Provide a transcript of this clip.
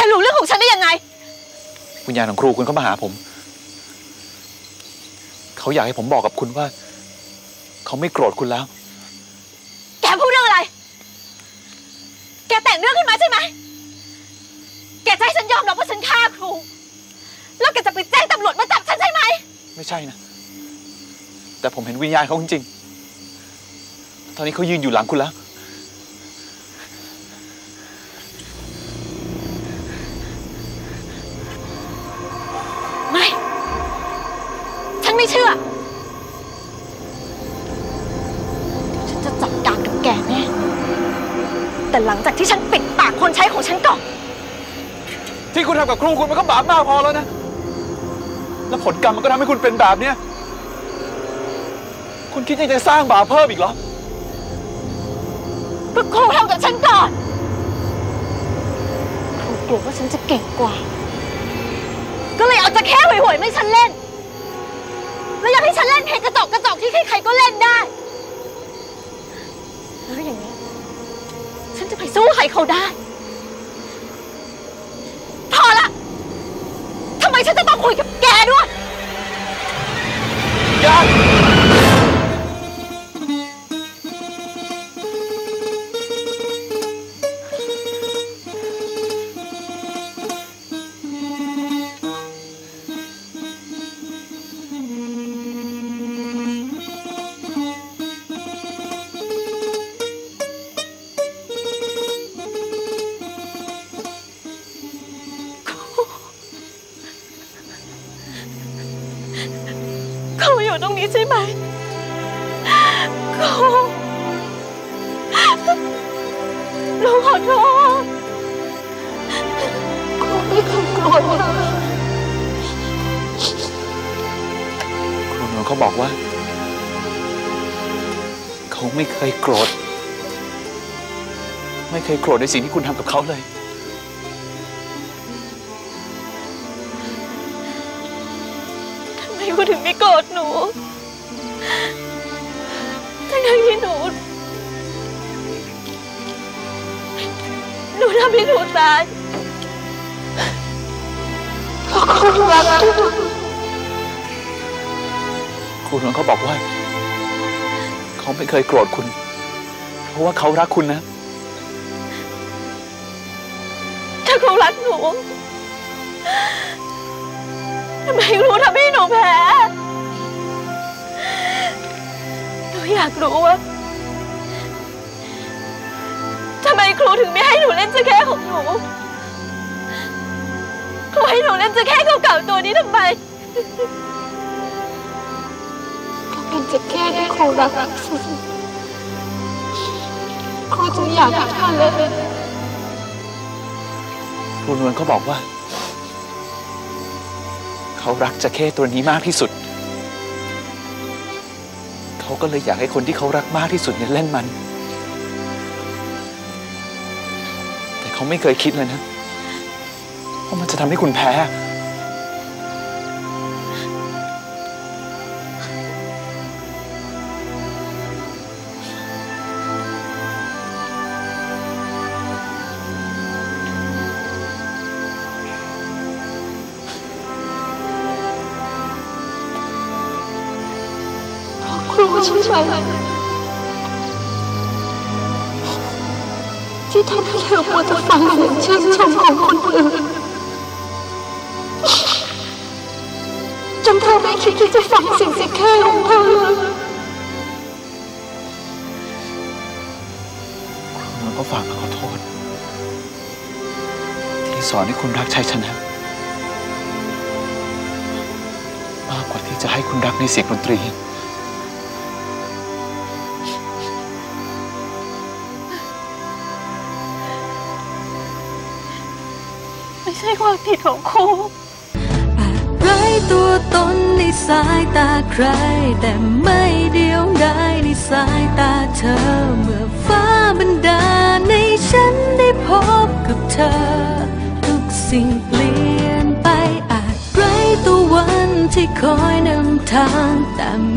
รู้เรื่องของฉันได้ยังไงวิญญาณของครูคุณเข้ามาหาผมเขาอยากให้ผมบอกกับคุณว่าเขาไม่โกรธคุณแล้วแกพูดเรื่องอะไรแกแต่งเรื่องขึ้นมาใช่ไหมแกจะให้ฉันยอมรับว่าฉันฆ่าครูแล้วแกจะไปแจ้งตำรวจมาจับฉันใช่ไหมไม่ใช่นะแต่ผมเห็นวิญญาณเขาจริงๆตอนนี้เขายืนอยู่หลังคุณแล้วไม่ฉันไม่เชื่อฉันจะจัดการกับแกแน่แต่หลังจากที่ฉันปิดปากคนใช้ของฉันก่อนที่คุณทำกับครูคุณมันก็บาปมากพอแล้วนะแล้วผลกรรมมันก็ทำให้คุณเป็นแบบเนี้ยคุณคิดยังจะสร้างบาปเพิ่มอีกเหรอก็ครูทำกับฉันก่อนครูกลัวว่าฉันจะเก่งกว่าก็เลยเอาจะแค่ห่วยๆไม่ฉันเล่นแล้วอยากให้ฉันเล่นเพลงกระจอกที่ใครๆก็เล่นได้แล้วอย่างนี้ฉันจะไปสู้ใครเขาได้พอละทำไมฉันจะต้องคุยกับแกด้วยยังครูอยู่ตรงนี้ใช่ไหมครูหนูขอโทษครูไม่เคยโกรธเลยครูนวลเขาบอกว่าเขาไม่เคยโกรธในสิ่งที่คุณทำกับเขาเลยคุณถึงไม่โกรธหนูทั้งที่หนูทำให้หนูตายเพราะคุณรักหนูครูนวลเขาบอกว่าเขาไม่เคยโกรธคุณเพราะว่าเขารักคุณนะถ้าเขารักหนูทำไมครูทำให้หนูแพ้หนูอยากรู้ว่าทำไมครูถึงไม่ให้หนูเล่นจะแค่ของหนูครูให้หนูเล่นจะแค่เก่าๆตัวนี้ทำไมก็เป็นจะแค่ที่ครูรักสุดครูจะอยากฆ่าเลยครูนวลเขาบอกว่าเขารักจะเข้ตัวนี้มากที่สุดเขาก็เลยอยากให้คนที่เขารักมากที่สุดเนี่ยเล่นมันแต่เขาไม่เคยคิดเลยนะว่ามันจะทำให้คุณแพ้ครูใช่ไหมที่ทำให้เธอมัวแต่ฟังเสียงชื่นชมของคนอื่นจนเธอไม่คิดที่จะฟังเสียงแค่ของเธอคุณก็ฝากมาขอโทษที่สอนให้คุณรักชัยชนะมากกว่าที่จะให้คุณรักในเสียงดนตรีไม่ใช่ความผิดของครูอาจไร้ตัวตนในสายตาใครแต่ไม่เดียวดายในสายตาเธอเมื่อฟ้าบันดาลในฉันได้พบกับเธอทุกสิ่งเปลี่ยนไปอาจไร้ตัววันที่คอยนำทางแต่